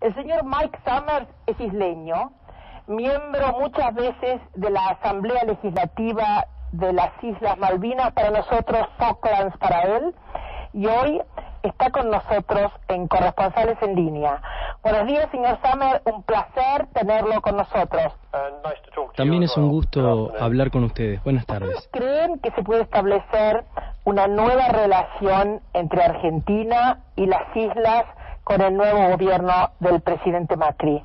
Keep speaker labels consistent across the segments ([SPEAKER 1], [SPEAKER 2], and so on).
[SPEAKER 1] El señor Mike Summers es isleño, miembro muchas veces de la Asamblea Legislativa de las Islas Malvinas, para nosotros Falklands para él, y hoy está con nosotros en Corresponsales en Línea. Buenos días, señor Summers, un placer tenerlo con nosotros.
[SPEAKER 2] También es un gusto hablar con ustedes. Buenas tardes.
[SPEAKER 1] ¿Creen que se puede establecer una nueva relación entre Argentina y las islas con el nuevo gobierno del presidente Macri?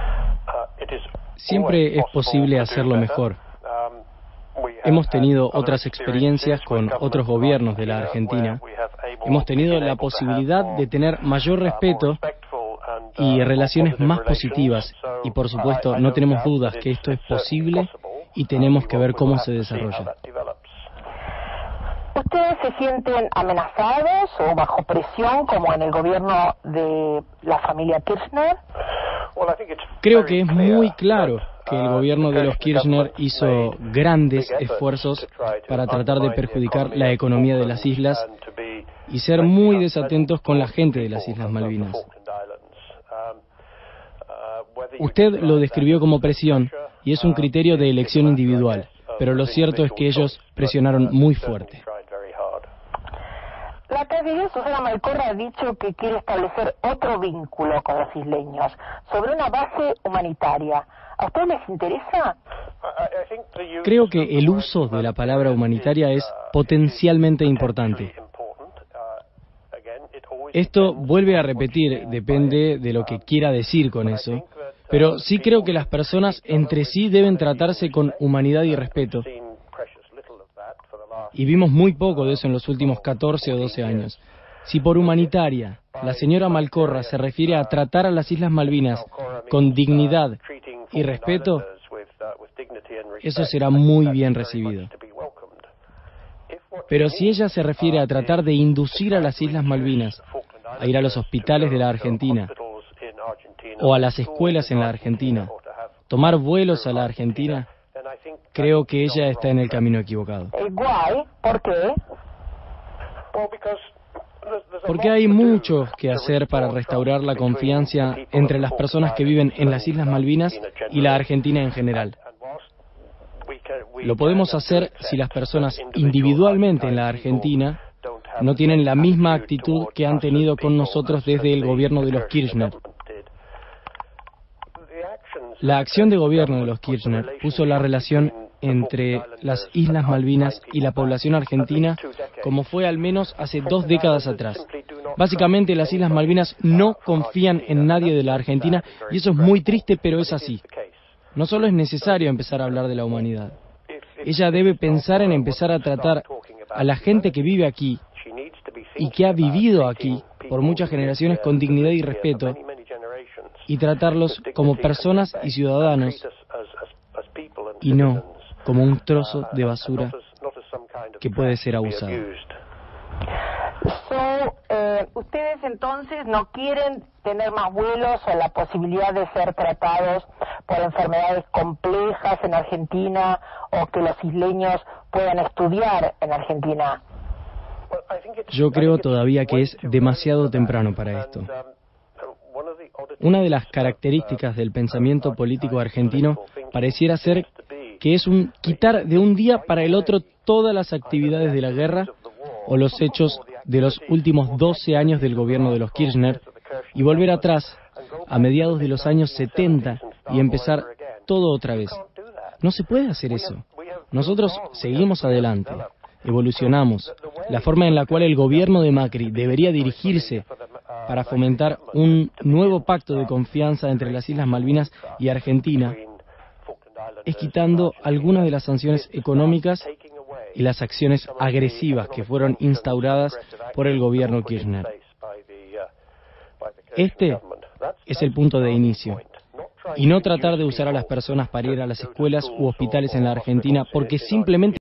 [SPEAKER 2] Siempre es posible hacerlo mejor. Hemos tenido otras experiencias con otros gobiernos de la Argentina. Hemos tenido la posibilidad de tener mayor respeto y relaciones más positivas. Y por supuesto, no tenemos dudas que esto es posible y tenemos que ver cómo se desarrolla.
[SPEAKER 1] ¿Ustedes se sienten amenazados o bajo presión como en el gobierno de la familia Kirchner?
[SPEAKER 2] Creo que es muy claro que el gobierno de los Kirchner hizo grandes esfuerzos para tratar de perjudicar la economía de las islas y ser muy desatentos con la gente de las Islas Malvinas. Usted lo describió como presión y es un criterio de elección individual, pero lo cierto es que ellos presionaron muy fuerte.
[SPEAKER 1] La canciller Susana Malcorra ha dicho que quiere establecer otro vínculo con los isleños sobre una base humanitaria. ¿A ustedes les interesa?
[SPEAKER 2] Creo que el uso de la palabra humanitaria es potencialmente importante. Esto vuelve a repetir, depende de lo que quiera decir con eso, pero sí creo que las personas entre sí deben tratarse con humanidad y respeto. Y vimos muy poco de eso en los últimos 14 o 12 años. Si por humanitaria la señora Malcorra se refiere a tratar a las Islas Malvinas con dignidad y respeto, eso será muy bien recibido. Pero si ella se refiere a tratar de inducir a las Islas Malvinas a ir a los hospitales de la Argentina o a las escuelas en la Argentina, tomar vuelos a la Argentina, creo que ella está en el camino equivocado.
[SPEAKER 1] Guay, ¿por qué?
[SPEAKER 2] Porque hay mucho que hacer para restaurar la confianza entre las personas que viven en las Islas Malvinas y la Argentina en general. Lo podemos hacer si las personas individualmente en la Argentina no tienen la misma actitud que han tenido con nosotros desde el gobierno de los Kirchner. La acción de gobierno de los Kirchner puso la relación entre las Islas Malvinas y la población argentina como fue al menos hace 2 décadas atrás. Básicamente las Islas Malvinas no confían en nadie de la Argentina y eso es muy triste, pero es así. No solo es necesario empezar a hablar de la humanidad. Ella debe pensar en empezar a tratar a la gente que vive aquí y que ha vivido aquí por muchas generaciones con dignidad y respeto y tratarlos como personas y ciudadanos y no como un trozo de basura que puede ser abusado.
[SPEAKER 1] ¿Ustedes entonces no quieren tener más vuelos o la posibilidad de ser tratados por enfermedades complejas en Argentina o que los isleños puedan estudiar en Argentina?
[SPEAKER 2] Yo creo todavía que es demasiado temprano para esto. Una de las características del pensamiento político argentino pareciera ser que es un quitar de un día para el otro todas las actividades de la guerra o los hechos de los últimos 12 años del gobierno de los Kirchner y volver atrás a mediados de los años 70 y empezar todo otra vez. No se puede hacer eso. Nosotros seguimos adelante, evolucionamos. La forma en la cual el gobierno de Macri debería dirigirse para fomentar un nuevo pacto de confianza entre las Islas Malvinas y Argentina es quitando algunas de las sanciones económicas y las acciones agresivas que fueron instauradas por el gobierno Kirchner. Este es el punto de inicio. Y no tratar de usar a las personas para ir a las escuelas u hospitales en la Argentina porque simplemente